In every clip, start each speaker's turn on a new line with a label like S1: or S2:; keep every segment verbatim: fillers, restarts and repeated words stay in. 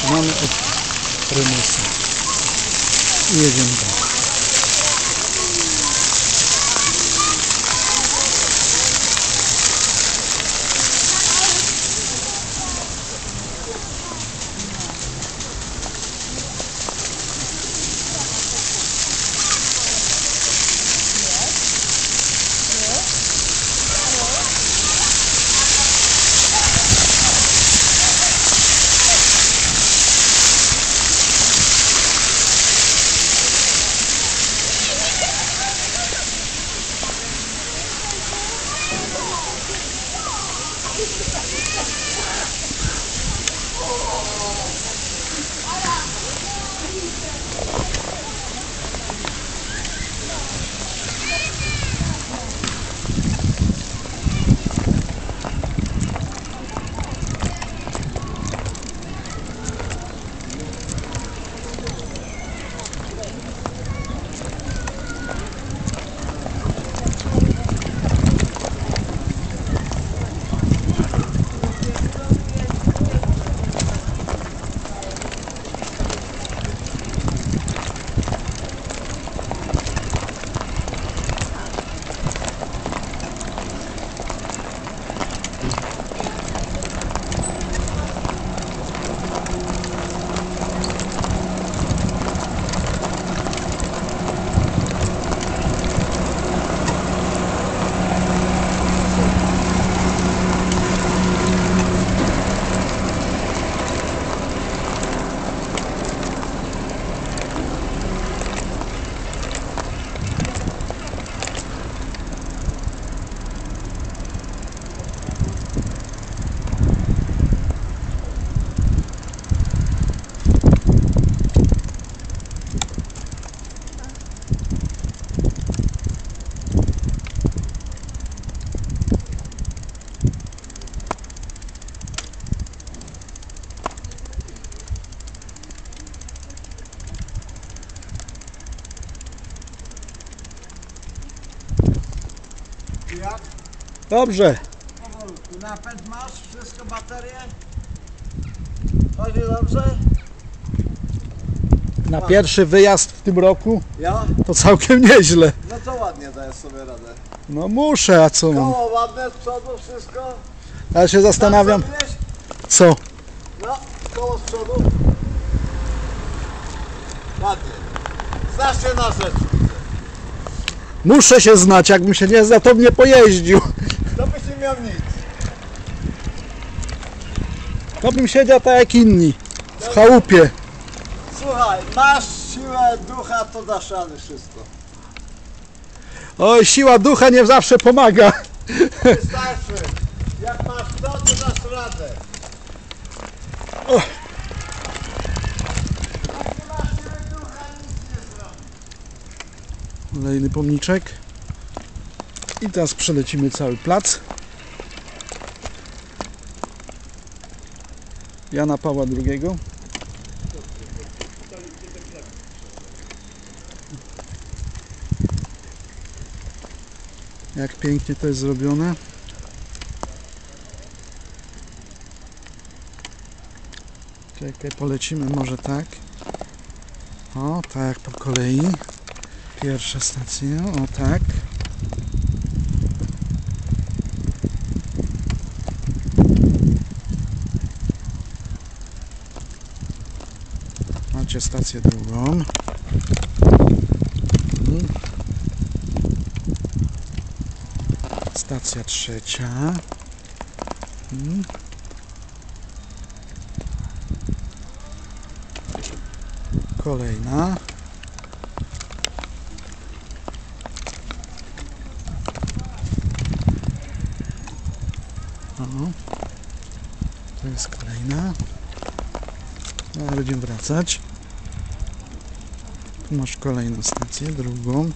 S1: Mamy od prymusa. I jedziemy dalej.
S2: Jak?
S1: Dobrze.
S2: Powolutku. Napęd masz? Wszystko, baterie? Chodzi dobrze?
S1: Na pierwszy wyjazd w tym roku
S2: Ja?
S1: to całkiem nieźle.
S2: No to ładnie dajesz sobie radę.
S1: No muszę, a co mam?
S2: Koło ładne, z przodu wszystko?
S1: Ja się zastanawiam,
S2: Tak zrobiłeś?
S1: co?
S2: No, koło z przodu. Ładnie. Znasz się na rzecz.
S1: Muszę się znać, jakbym się nie znał, to bym nie pojeździł.
S2: To byś nie miał nic.
S1: To bym siedział tak jak inni, w chałupie.
S2: Słuchaj, masz siłę ducha, to dasz radę wszystko.
S1: Oj, siła ducha nie zawsze pomaga.
S2: Wystarczy. Jak masz to, to dasz radę.
S1: O.
S2: Jak nie masz siły ducha, nic nie zrobisz.
S1: Kolejny pomniczek. I teraz przelecimy cały plac. Jana Pawła drugiego. Jak pięknie to jest zrobione. Czekaj, polecimy może tak. O, tak po kolei. Pierwsza stacja, o tak. Macie stację drugą. Mhm. Stacja trzecia. Mhm. Kolejna. O, to jest kolejna. No, będziemy wracać. Tu masz kolejną stację, drugą.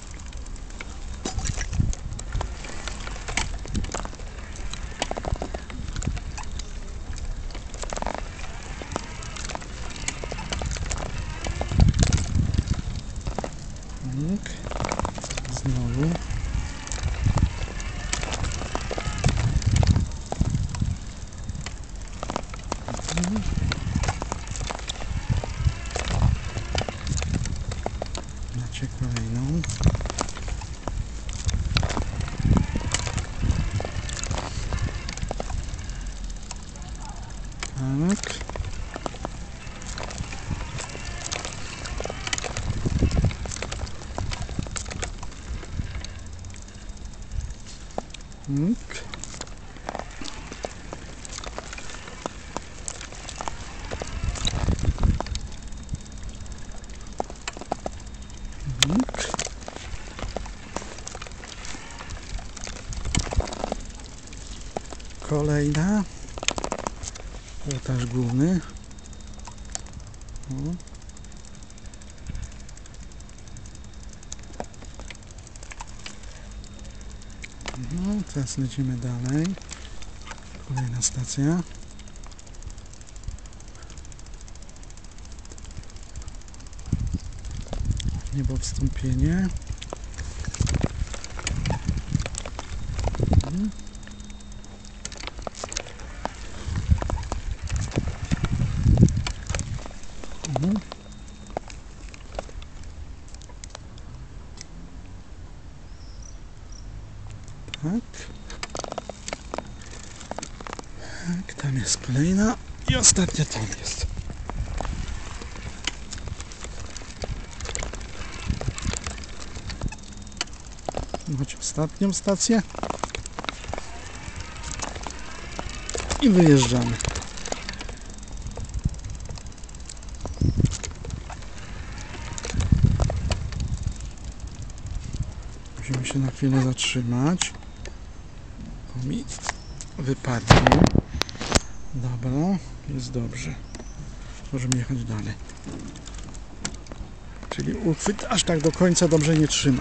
S1: Znowu. Tak. Tak. Tak. Kolejna. Ołtarz główny. O. No, teraz lecimy dalej. Kolejna stacja. Niebo wstąpienie. Mhm. Mhm. Tak. Tak, tam jest kolejna i ostatnia tam jest. Chodź ostatnią stację i wyjeżdżamy. Musimy się na chwilę zatrzymać, bo mi wypadnie. Dobra, jest dobrze. Możemy jechać dalej. Czyli uchwyt aż tak do końca dobrze nie trzyma.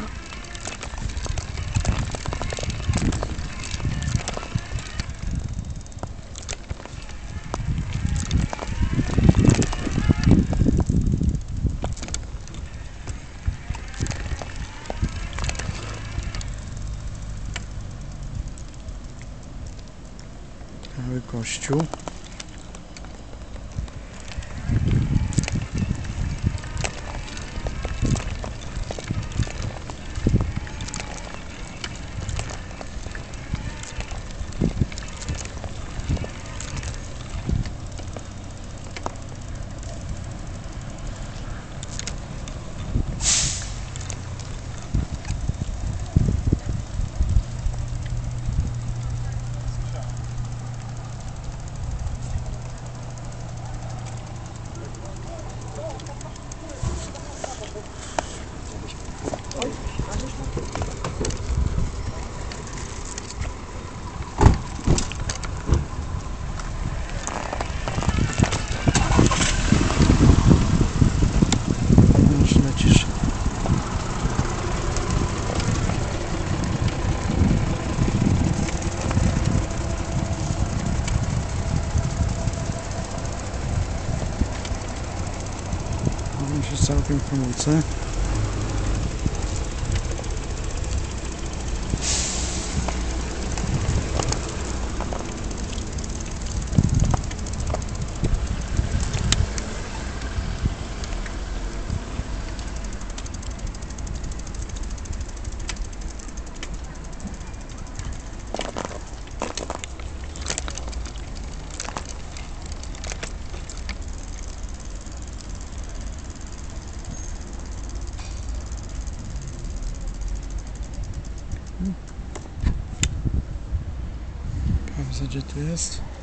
S1: Cały kościół. Już lecisz. Mam się całkiem w hamulce. Pauza, gdzie tu jest?